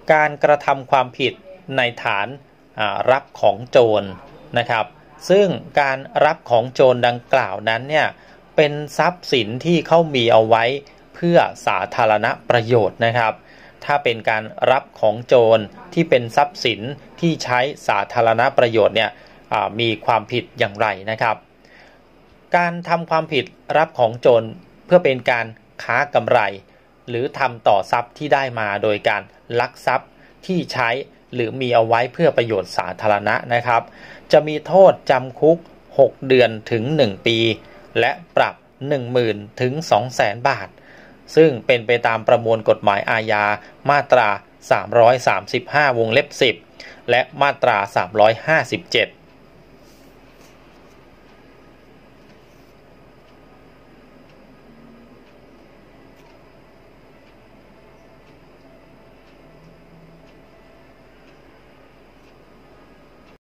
การกระทำความผิดในฐานรับของโจรนะครับซึ่งการรับของโจรดังกล่าวนั้นเนี่ยเป็นทรัพย์สินที่เขามีเอาไว้เพื่อสาธารณประโยชน์นะครับถ้าเป็นการรับของโจรที่เป็นทรัพย์สินที่ใช้สาธารณประโยชน์เนี่ยมีความผิดอย่างไรนะครับการทำความผิดรับของโจรเพื่อเป็นการค้ากำไรหรือทำต่อทรัพย์ที่ได้มาโดยการลักทรัพย์ที่ใช้หรือมีเอาไว้เพื่อประโยชน์สาธารณะนะครับจะมีโทษจำคุก6 เดือนถึง1 ปีและปรับ 10,000 ถึง 200,000 บาทซึ่งเป็นไปตามประมวลกฎหมายอาญามาตรา335 วงเล็บ 10และมาตรา357